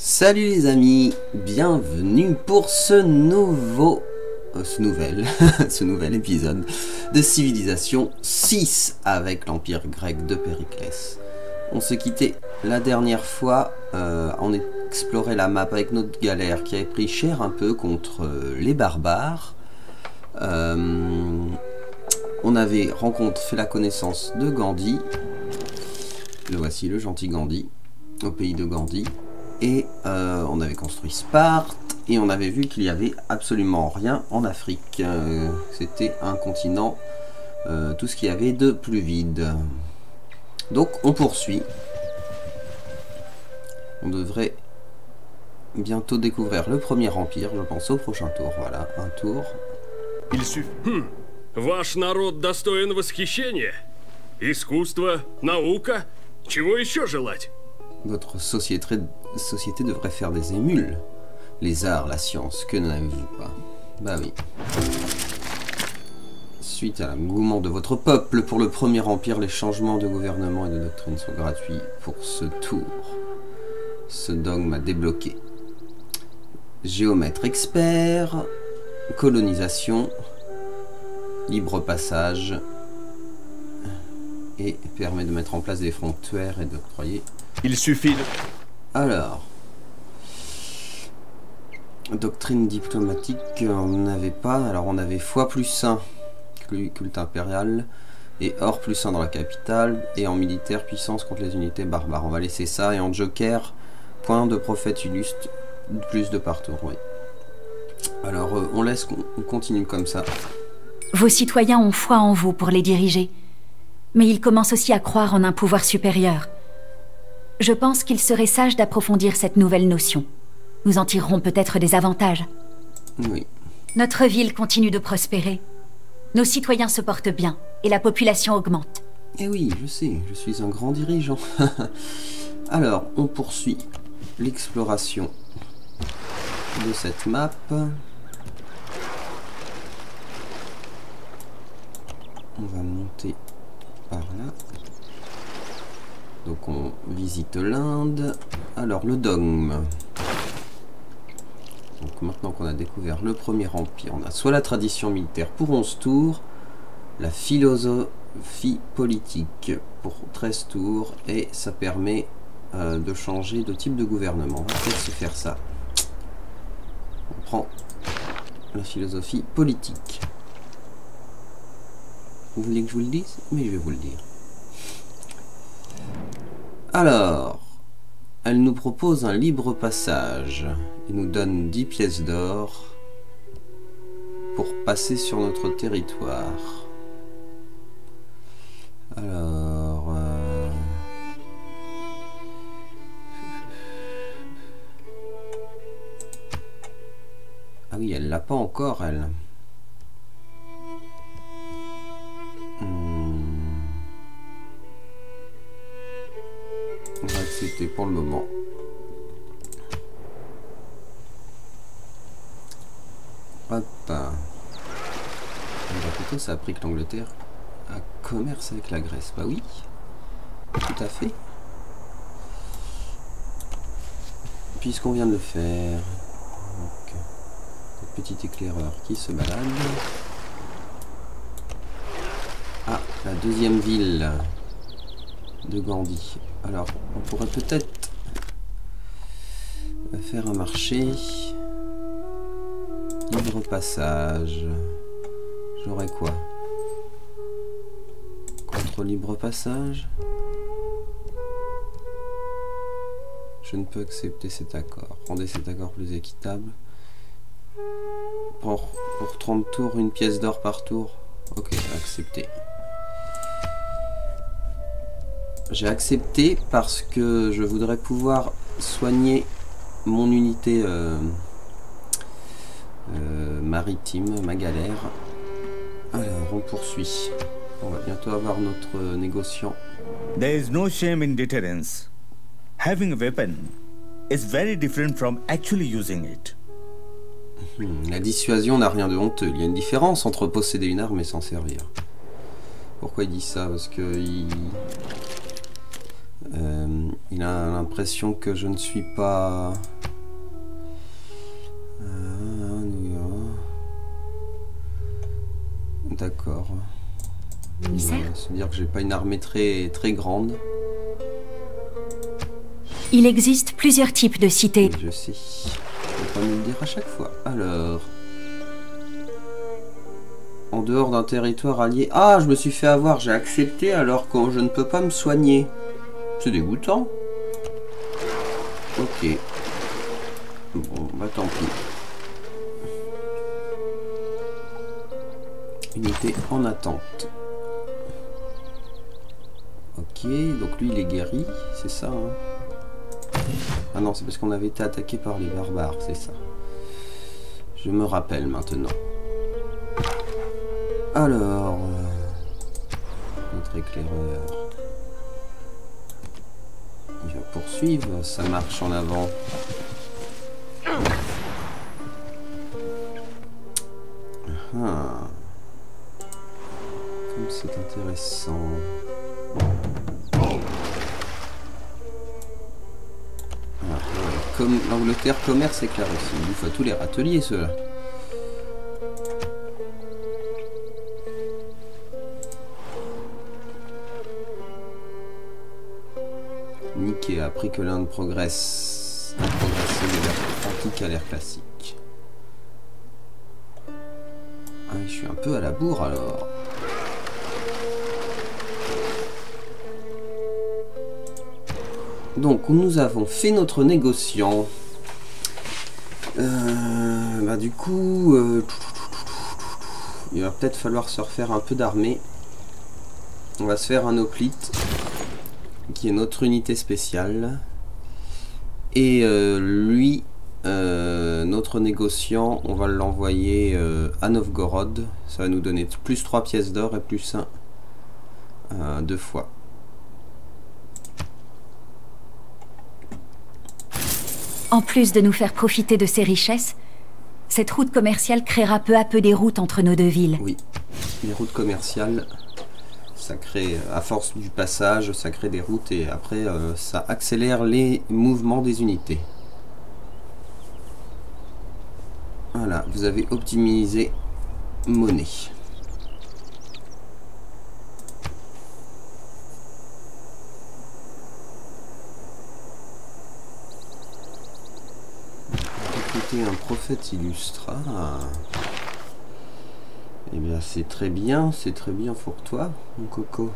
Salut les amis, bienvenue pour ce nouvel épisode de Civilisation 6 avec l'Empire grec de Périclès. On se quittait la dernière fois, on explorait la map avec notre galère qui avait pris cher un peu contre les barbares. On avait fait la connaissance de Gandhi, le voici le gentil Gandhi, au pays de Gandhi. Et on avait construit Sparte et on avait vu qu'il n'y avait absolument rien en Afrique. C'était un continent, tout ce qu'il y avait de plus vide. Donc on poursuit. On devrait bientôt découvrir le premier empire, je pense au prochain tour. Voilà, un tour. Il suffit. Ваш народ достоин восхищения. Искусство, наука. Чего еще желать? Votre société devrait faire des émules. Les arts, la science, que n'avez-vous pas? Bah oui. Suite à l'engouement de votre peuple pour le premier empire, les changements de gouvernement et de doctrine sont gratuits pour ce tour. Ce dogme a débloqué. Géomètre expert, colonisation, libre passage, et permet de mettre en place des frontières et d'octroyer. Il suffit de... Alors, doctrine diplomatique, on n'avait pas. Alors on avait foi plus 1, culte impérial, et or plus 1 dans la capitale, et en militaire puissance contre les unités barbares. On va laisser ça, et en joker, point de prophète illustre, plus de partout, oui. Alors on continue comme ça. Vos citoyens ont foi en vous pour les diriger, mais ils commencent aussi à croire en un pouvoir supérieur. Je pense qu'il serait sage d'approfondir cette nouvelle notion. Nous en tirerons peut-être des avantages. Oui. Notre ville continue de prospérer. Nos citoyens se portent bien, et la population augmente. Eh oui, je sais, je suis un grand dirigeant. Alors, on poursuit l'exploration de cette map. On va monter par là. Donc on visite l'Inde. Alors le dogme. Donc maintenant qu'on a découvert le premier empire, on a soit la tradition militaire pour 11 tours, la philosophie politique pour 13 tours, et ça permet de changer de type de gouvernement. On va peut-être se faire ça. On prend la philosophie politique. Vous voulez que je vous le dise? Mais je vais vous le dire. Alors, elle nous propose un libre passage et nous donne 10 pièces d'or pour passer sur notre territoire. Alors... Ah oui, elle l'a pas encore, elle. On va accepter pour le moment. Hop. Plutôt ça a pris que l'Angleterre a commerce avec la Grèce. Bah oui, tout à fait. Puisqu'on vient de le faire. Donc, petit éclaireur qui se balade. Ah, la deuxième ville de Gandhi. Alors, on pourrait peut-être faire un marché. Libre passage. J'aurais quoi? Contre libre passage? Je ne peux accepter cet accord. Rendez cet accord plus équitable. Pour 30 tours, une pièce d'or par tour. Ok, accepté. J'ai accepté parce que je voudrais pouvoir soigner mon unité maritime, ma galère. Alors, on poursuit. On va bientôt avoir notre négociant. There is no shame in deterrence. Having a weapon is very different from actually using it. La dissuasion n'a rien de honteux. Il y a une différence entre posséder une arme et s'en servir. Pourquoi il dit ça? Parce que Il a l'impression que je ne suis pas... D'accord. C'est-à-dire que j'ai pas une armée très grande. Il existe plusieurs types de cités. Je sais. Je vais pas me le dire à chaque fois. Alors... En dehors d'un territoire allié... Ah, je me suis fait avoir. J'ai accepté alors que je ne peux pas me soigner. C'est dégoûtant. Ok. Bon, bah tant pis. Unité en attente. Ok, donc lui il est guéri, c'est ça hein. Ah non, c'est parce qu'on avait été attaqué par les barbares, c'est ça. Je me rappelle maintenant. Alors... notre éclaireur... Il va poursuivre sa marche en avant. Ah. Comme c'est intéressant. Ah, ouais. Comme l'Angleterre commerce éclaire aussi. Il bouffe à tous les râteliers ceux-là. Nick a appris que l'Inde progresse. A progressé de l'ère antique à l'ère classique. Ah, je suis un peu à la bourre alors. Donc nous avons fait notre négociant. Bah du coup, il va peut-être falloir se refaire un peu d'armée. On va se faire un hoplite, qui est notre unité spéciale. Et lui, notre négociant, on va l'envoyer à Novgorod. Ça va nous donner plus 3 pièces d'or et plus 1 2 fois. En plus de nous faire profiter de ses richesses, cette route commerciale créera peu à peu des routes entre nos deux villes. Oui, les routes commerciales, ça crée, à force du passage, ça crée des routes et après ça accélère les mouvements des unités. Voilà, vous avez optimisé monnaie. Un prophète illustre. Ah. Eh bien c'est très bien pour toi, mon coco.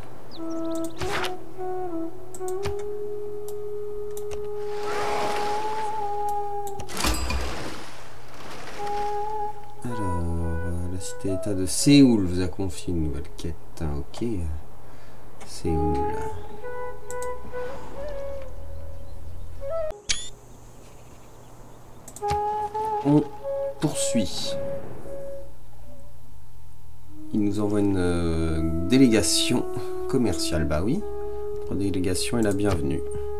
Alors, la cité-état de Séoul vous a confié une nouvelle quête. Ok, Séoul. On poursuit. Il nous envoie une délégation commerciale. Bah oui, notre délégation est la bienvenue.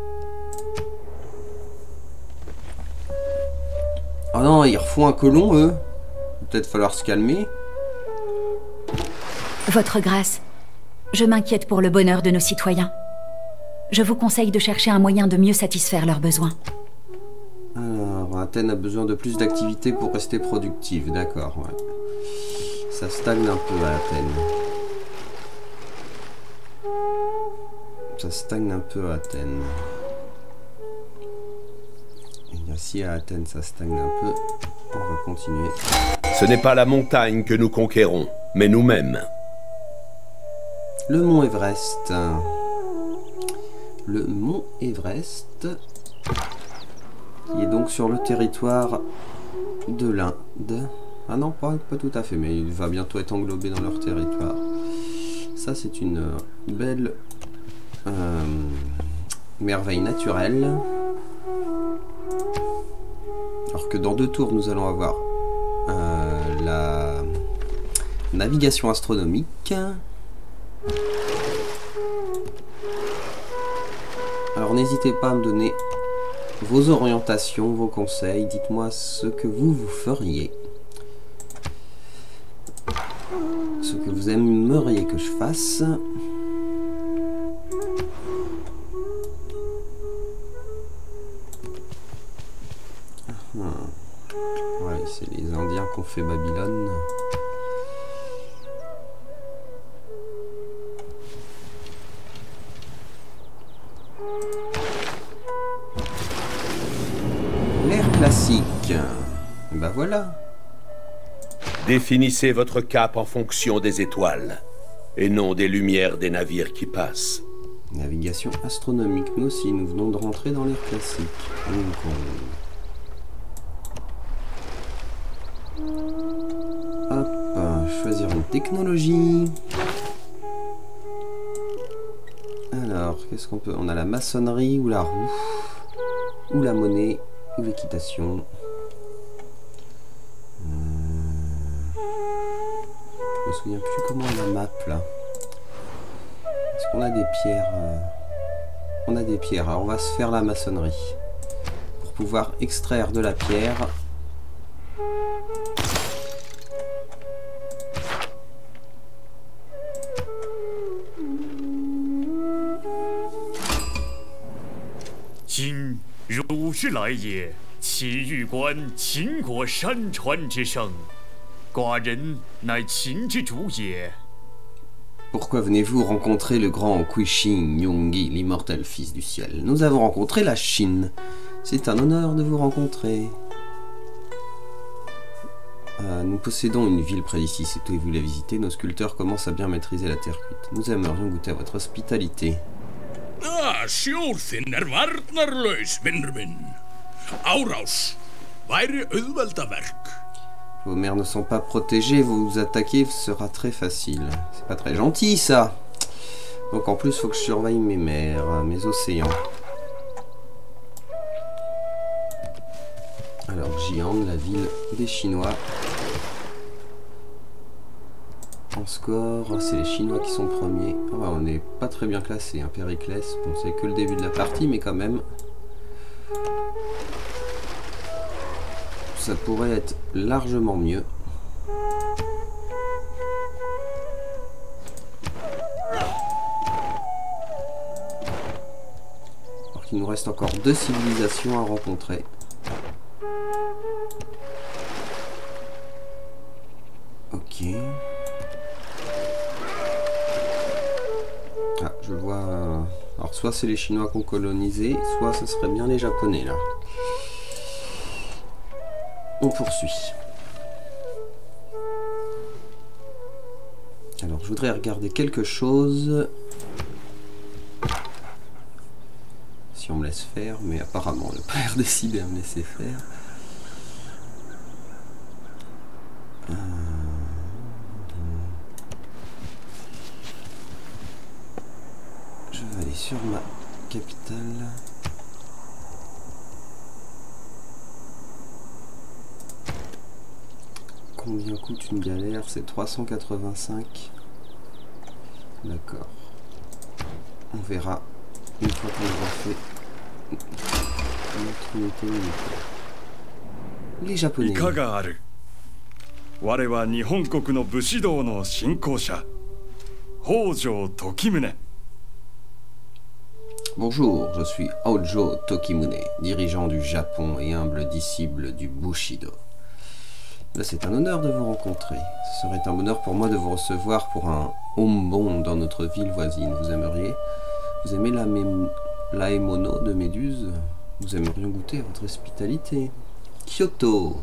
Oh non, ils refont un colon, eux. Peut-être falloir se calmer. Votre grâce, je m'inquiète pour le bonheur de nos citoyens. Je vous conseille de chercher un moyen de mieux satisfaire leurs besoins. Alors, Athènes a besoin de plus d'activité pour rester productive, d'accord, ouais. Ça stagne un peu à Athènes. Ça stagne un peu à Athènes. Et bien si à Athènes ça stagne un peu, on va continuer. Ce n'est pas la montagne que nous conquérons, mais nous-mêmes. Le mont Everest. Le mont Everest, qui est donc sur le territoire de l'Inde. Ah non, pas tout à fait, mais il va bientôt être englobé dans leur territoire. Ça, c'est une belle merveille naturelle. Alors que dans 2 tours, nous allons avoir la navigation astronomique. Alors n'hésitez pas à me donner vos orientations, vos conseils. Dites-moi ce que vous feriez. Ce que vous aimeriez que je fasse. c'est les Indiens qui ont fait Babylone. L'ère classique. Et bah voilà. Définissez votre cap en fonction des étoiles, et non des lumières des navires qui passent. Navigation astronomique. Nous aussi, nous venons de rentrer dans l'ère classique. Hop, choisir une technologie. Alors, qu'est-ce qu'on peut... On a la maçonnerie ou la roue, ou la monnaie, ou l'équitation. Je me souviens plus comment on la map là. Est-ce qu'on a des pierres On a des pierres. Alors on va se faire la maçonnerie. Pour pouvoir extraire de la pierre. 今汝是来也，其欲观秦国山川之盛。寡人乃秦之主也。 Pourquoi venez-vous rencontrer le grand Qixing Yongyi, l'immortel fils du ciel? Nous avons rencontré la Chine. C'est un honneur de vous rencontrer. Nous possédons une ville près d'ici, souhaitez-vous la visiter? Nos sculpteurs commencent à bien maîtriser la terre cuite. Nous aimerions goûter à votre hospitalité. Sjór þinn varnarlaus, vinur minn. Árás væri auðveldaverk. Vos mers ne sont pas protégées, vous attaquer sera très facile. C'est pas très gentil ça. Donc en plus, il faut que je surveille mes mers, mes océans. Alors Jian, la ville des Chinois. En score, c'est les Chinois qui sont premiers. Oh, on n'est pas très bien classé, hein, Périclès. Bon, c'est que le début de la partie, mais quand même. Ça pourrait être largement mieux. Alors qu'il nous reste encore 2 civilisations à rencontrer. Ok. Ah, je vois... Alors soit c'est les Chinois qui ont colonisé, soit ce serait bien les Japonais là. On poursuit. Alors, je voudrais regarder quelque chose. Si on me laisse faire, mais apparemment, le père décide à me laisser faire. Je vais aller sur ma capitale. Combien coûte une galère? C'est 385. D'accord. On verra une fois qu'on aura fait notre unité militaire. Les Japonais. Bonjour, je suis Hojo Tokimune, dirigeant du Japon et humble disciple du Bushido. C'est un honneur de vous rencontrer. Ce serait un bonheur pour moi de vous recevoir pour un hombon dans notre ville voisine. Vous aimeriez? Vous aimez l'aemono de Méduse? Nous aimerions goûter à votre hospitalité. Kyoto.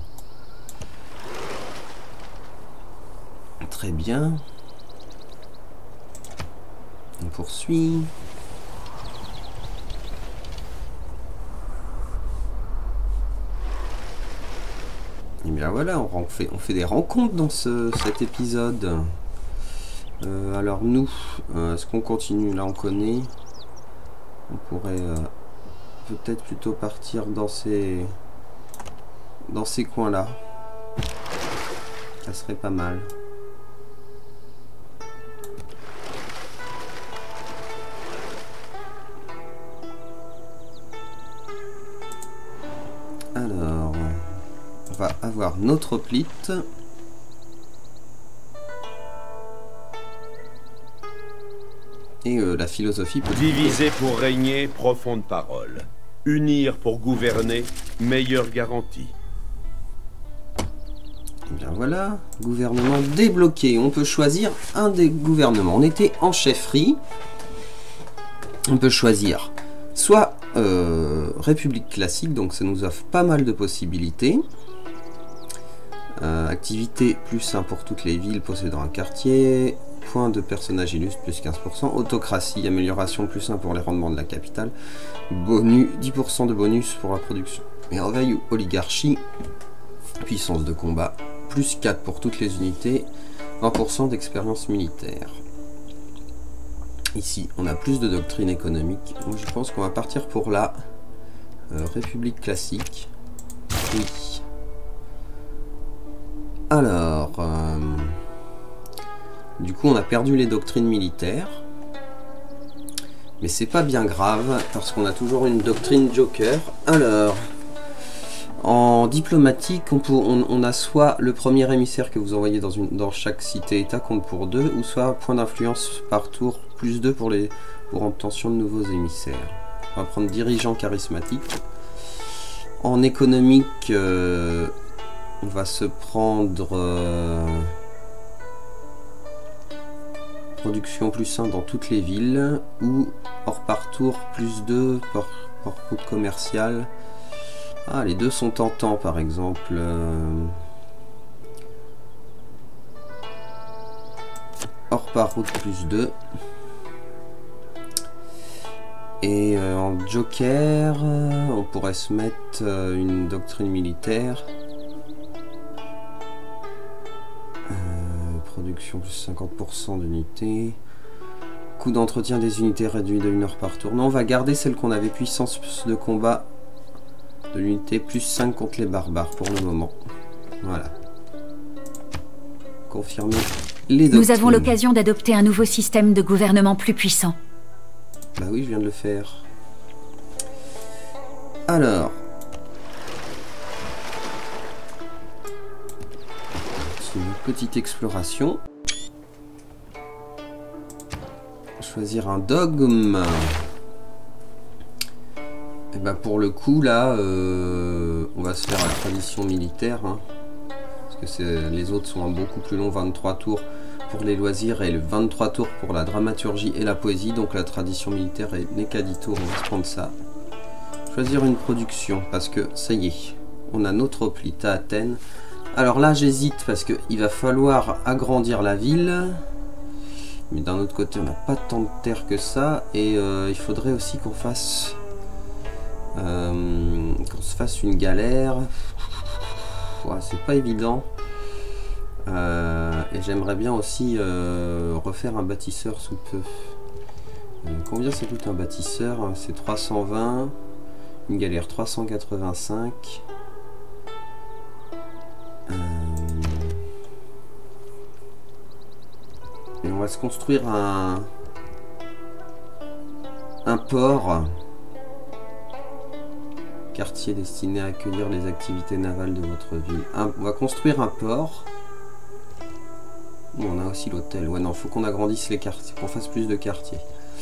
Très bien. On poursuit. Et bien voilà, on fait des rencontres dans cet épisode. Alors nous, est-ce qu'on continue? Là on connaît. On pourrait peut-être plutôt partir dans ces coins-là. Ça serait pas mal. Alors... on va avoir notre hoplite. Et la philosophie peut... Diviser pour régner, profonde parole. Unir pour gouverner, meilleure garantie. Bien voilà, gouvernement débloqué. On peut choisir un des gouvernements. On était en chefferie. On peut choisir soit République classique, donc ça nous offre pas mal de possibilités. Activité plus 1 pour toutes les villes possédant un quartier. Point de personnage illustre plus 15%. Autocratie, amélioration plus 1 pour les rendements de la capitale. Bonus, 10% de bonus pour la production. Merveille ou oligarchie. Puissance de combat, plus 4 pour toutes les unités. 20% d'expérience militaire. Ici, on a plus de doctrine économique. Moi, je pense qu'on va partir pour la République classique. Oui. Alors, du coup, on a perdu les doctrines militaires. Mais c'est pas bien grave, parce qu'on a toujours une doctrine joker. Alors, en diplomatique, on a soit le premier émissaire que vous envoyez dans chaque cité-état compte pour 2, ou soit point d'influence par tour, plus 2 pour obtention de nouveaux émissaires. On va prendre dirigeant charismatique. En économique, on va se prendre production plus 1 dans toutes les villes, ou hors par tour plus 2 par route commerciale. Ah, les deux sont tentants, par exemple. Hors par route plus 2. Et en joker, on pourrait se mettre une doctrine militaire. Production plus 50% d'unités. Coût d'entretien des unités réduit de 1 heure par tour. Non, on va garder celle qu'on avait, puissance de combat de l'unité plus 5 contre les barbares pour le moment. Voilà. Confirmer les doctrines. Nous avons l'occasion d'adopter un nouveau système de gouvernement plus puissant. Bah oui, je viens de le faire. Alors. C'est une petite exploration. Choisir un dogme. Et bah pour le coup là, on va se faire la tradition militaire. Hein, parce que les autres sont beaucoup plus longs, 23 tours pour les loisirs et le 23 tours pour la dramaturgie et la poésie. Donc la tradition militaire n'est qu'à 10 tours, on va se prendre ça. Choisir une production, parce que ça y est, on a notre hoplite à Athènes. Alors là j'hésite parce qu'il va falloir agrandir la ville. Mais d'un autre côté on n'a pas tant de terre que ça. Et il faudrait aussi qu'on fasse... qu'on se fasse une galère. Ouais, c'est pas évident. Et j'aimerais bien aussi refaire un bâtisseur sous peu. Combien ça coûte un bâtisseur? C'est 320. Une galère 385. Et on va se construire un port. Quartier destiné à accueillir les activités navales de votre ville. On va construire un port. Bon, on a aussi l'hôtel. Ouais, non, faut qu'on agrandisse les quartiers, qu'on fasse plus de quartiers.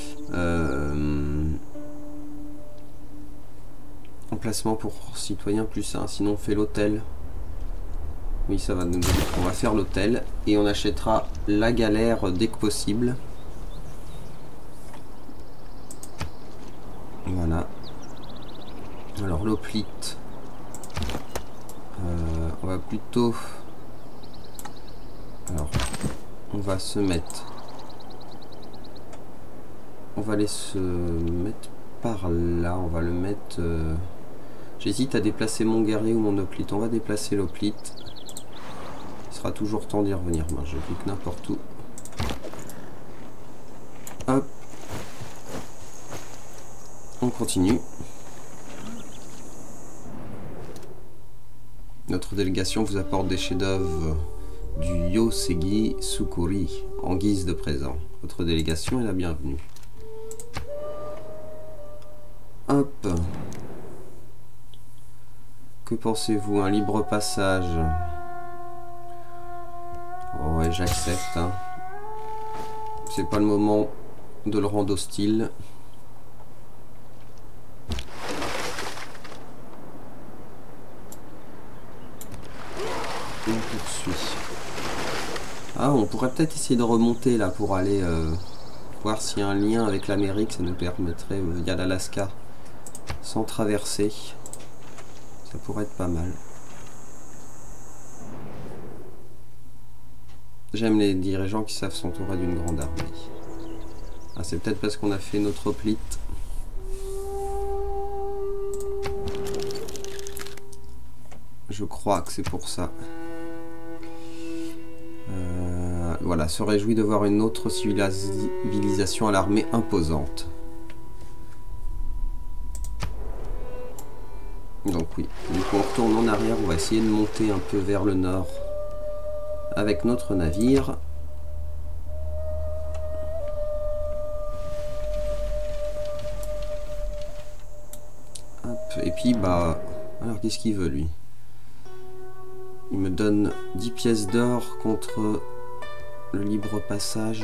Emplacement pour citoyens plus 1. Sinon, on fait l'hôtel. Oui, ça va nous aider. On va faire l'hôtel et on achètera la galère dès que possible. Voilà. Alors l'hoplite, on va plutôt... Alors, on va se mettre... On va aller se mettre par là, on va le mettre... J'hésite à déplacer mon guerrier ou mon hoplite. On va déplacer l'hoplite. Il sera toujours temps d'y revenir. Ben, je clique n'importe où. Hop. On continue. Notre délégation vous apporte des chefs-d'œuvre du Yosegi Tsukuri en guise de présent. Votre délégation est la bienvenue. Hop. Que pensez-vous? Un libre passage? Oh ouais, j'accepte. Hein. C'est pas le moment de le rendre hostile. On poursuit. Ah, on pourrait peut-être essayer de remonter là pour aller voir s'il y a un lien avec l'Amérique. Ça nous permettrait via l'Alaska sans traverser. Ça pourrait être pas mal. J'aime les dirigeants qui savent s'entourer d'une grande armée. Ah, c'est peut-être parce qu'on a fait notre hoplite. Je crois que c'est pour ça. Voilà, se réjouit de voir une autre civilisation à l'armée imposante. Donc oui, du coup on retourne en arrière, on va essayer de monter un peu vers le nord avec notre navire. Hop, et puis bah... Alors qu'est-ce qu'il veut lui? Il me donne 10 pièces d'or contre le libre passage.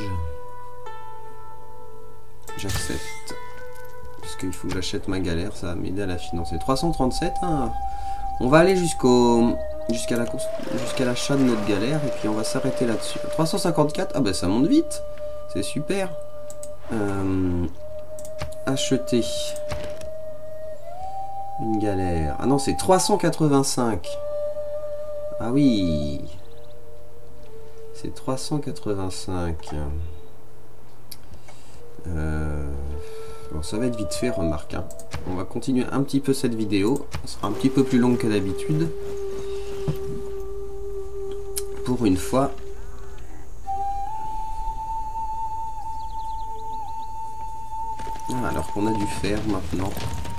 J'accepte. Parce qu'il faut que j'achète ma galère, ça va m'aider à la financer. 337, hein. On va aller jusqu'à l'achat de notre galère et puis on va s'arrêter là-dessus. 354, ah bah ça monte vite. C'est super. Acheter une galère. Ah non, c'est 385. Ah oui. C'est 385. Bon, ça va être vite fait, remarque. Hein. On va continuer un petit peu cette vidéo. Elle sera un petit peu plus longue que d'habitude. Pour une fois. Alors qu'on a du fer maintenant.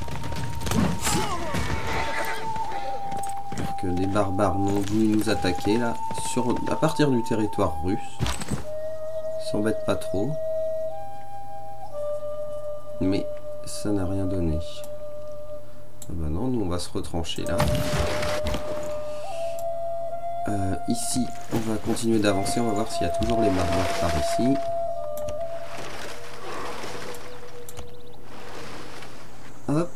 Alors que les barbares n'ont voulu nous attaquer là. À partir du territoire russe. Ils s'embêtent pas trop. Mais ça n'a rien donné. Ah bah non, nous on va se retrancher là. Ici, on va continuer d'avancer. On va voir s'il y a toujours les barbares par ici. Hop.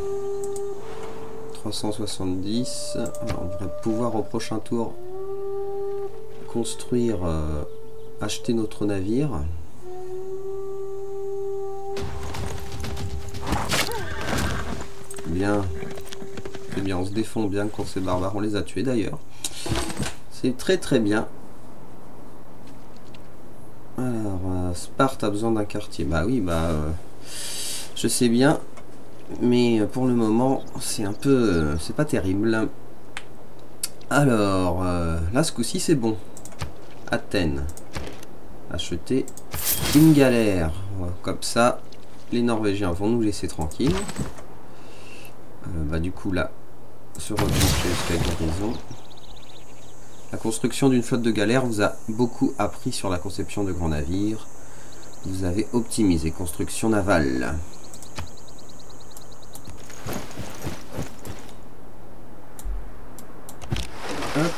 370. Alors, on devrait pouvoir au prochain tour construire, acheter notre navire. Bien. C'est bien, on se défend bien contre ces barbares. On les a tués d'ailleurs. C'est très très bien. Alors, Sparte a besoin d'un quartier. Bah oui, bah... je sais bien. Mais pour le moment, c'est un peu... c'est pas terrible. Alors, là ce coup-ci c'est bon. Athènes. Acheter une galère. Comme ça, les Norvégiens vont nous laisser tranquilles. Bah du coup là, se retrancher jusqu'à guérison. La construction d'une flotte de galères vous a beaucoup appris sur la conception de grands navires. Vous avez optimisé construction navale. Hop.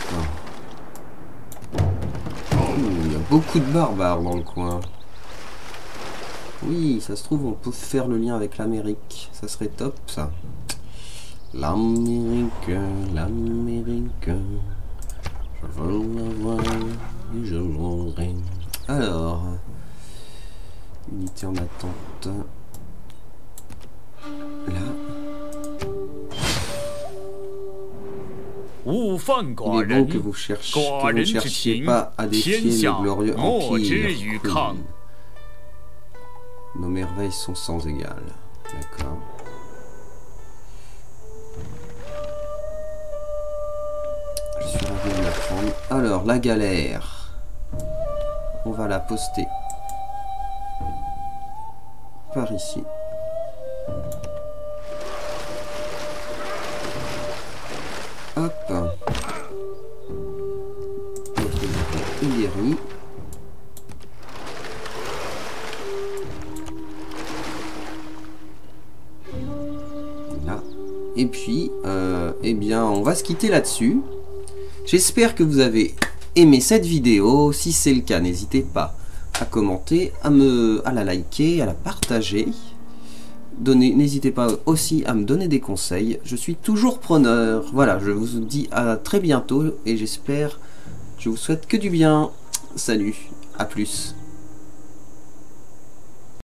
Il y a beaucoup de barbares dans le coin. Oui, ça se trouve on peut faire le lien avec l'Amérique. Ça serait top ça. L'Amérique, l'Amérique, je veux la voir et je l'aurai. Alors, unité en attente. Là. Il est bon que vous ne cherchiez pas à défier le glorieux empire. Nos merveilles sont sans égal. D'accord. Je suis ravi de la prendre. Alors, la galère. On va la poster par ici. Hop. Illyrie. Là. Et puis, eh bien, on va se quitter là-dessus. J'espère que vous avez aimé cette vidéo. Si c'est le cas, n'hésitez pas à commenter, à la liker, à la partager. n'hésitez pas aussi à me donner des conseils. Je suis toujours preneur. Voilà, je vous dis à très bientôt et j'espère, je vous souhaite que du bien. Salut, à plus.